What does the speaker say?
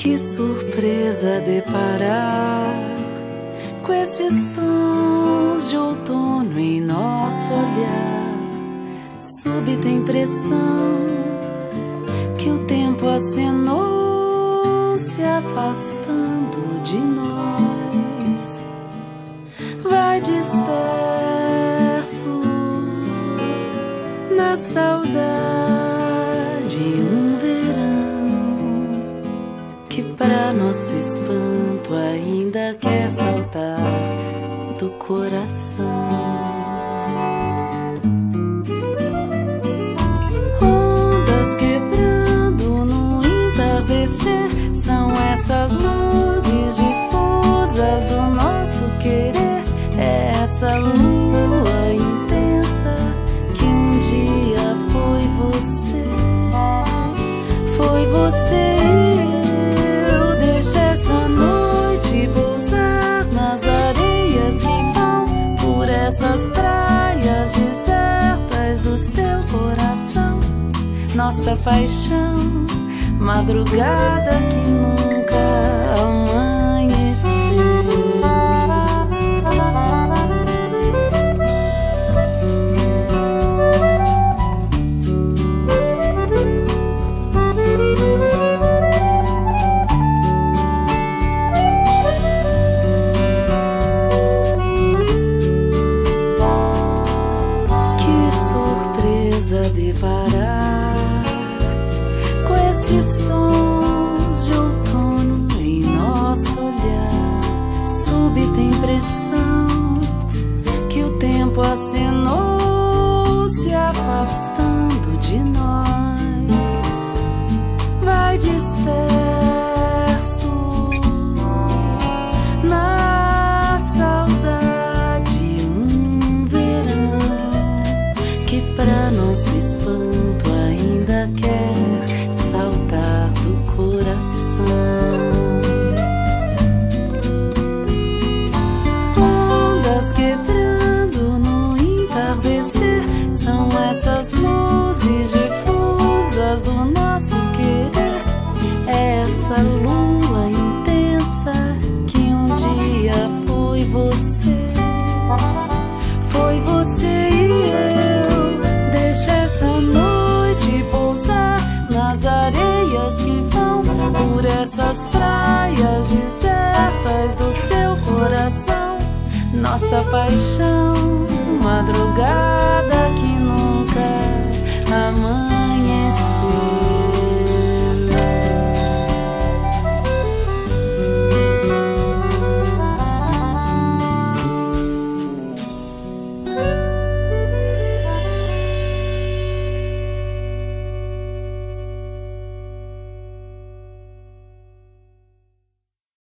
Que surpresa deparar com esses tons de outono em nosso olhar. Súbita impressão que o tempo acenou, se afastando de nós. Vai disperso na saudade um verão que pra nosso espanto ainda quer saltar do coração. Ondas quebrando no entardecer, são essas luzes difusas do nosso querer. É essa lua intensa que um dia foi você. Foi você e eu. Deixa essa noite pousar nas areias que vão por essas praias desertas do seu coração. Nossa paixão, madrugada que nunca amanheceu. Deparar com esses tons de outono em nosso olhar. Súbita impressão que o tempo acenou, se afastando de nós. Vai disperso na saudade um verão que pra nosso espanto ainda quer saltar do coração. Ondas quebrando no entardecer, são essas luzes difusas do nosso querer. É essa lua intensa que um dia foi você. Foi você e eu. Deixa essa noite pousar nas areias que vão por essas praias desertas do seu coração. Nossa paixão, madrugada